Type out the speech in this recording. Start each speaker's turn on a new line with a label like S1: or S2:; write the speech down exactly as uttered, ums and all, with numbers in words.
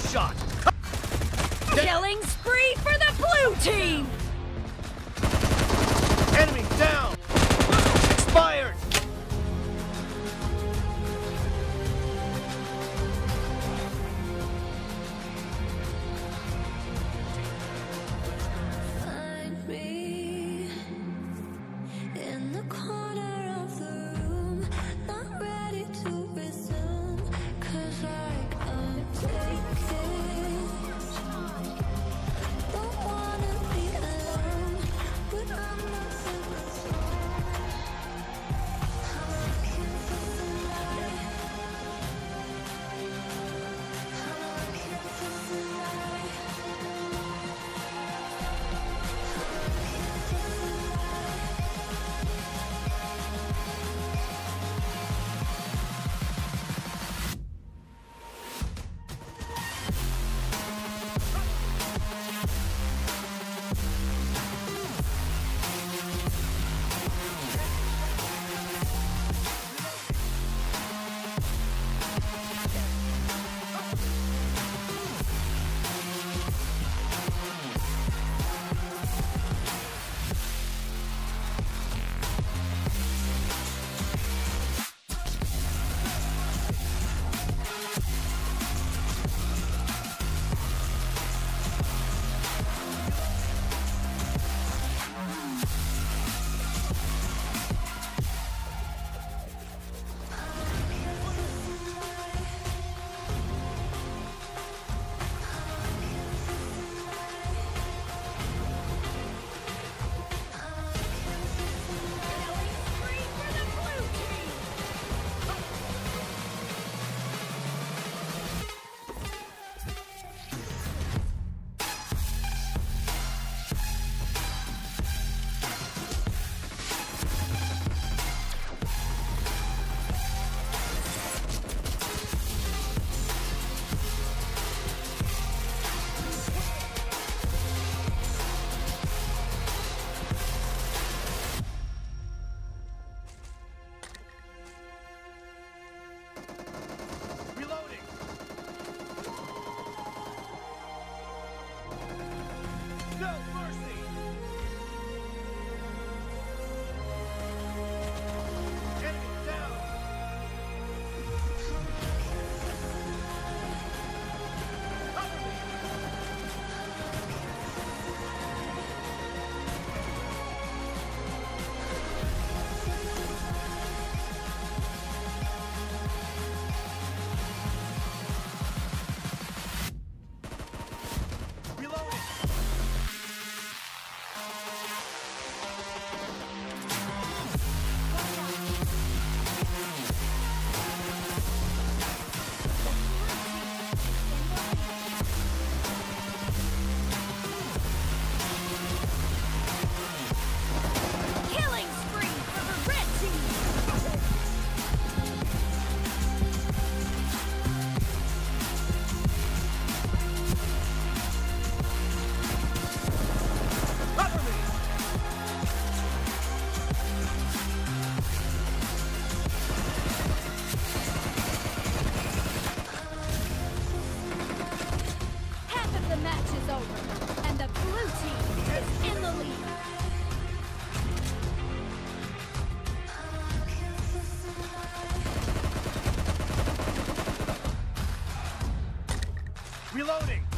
S1: shot!
S2: Killing spree for the blue team!
S1: Enemy down! Expired!
S3: Find me in the corner of the room, not ready to resume, 'cause like I'm taking, don't wanna be alone, but I'm not so I'm looking for somebody, I'm looking for somebody.
S1: Reloading! No mercy! Enemy down! Cover me! Reloading!
S2: Killing spree for the red team!
S1: Cover me!
S2: Half of the match is over, and the blue team is in the lead.
S1: Reloading!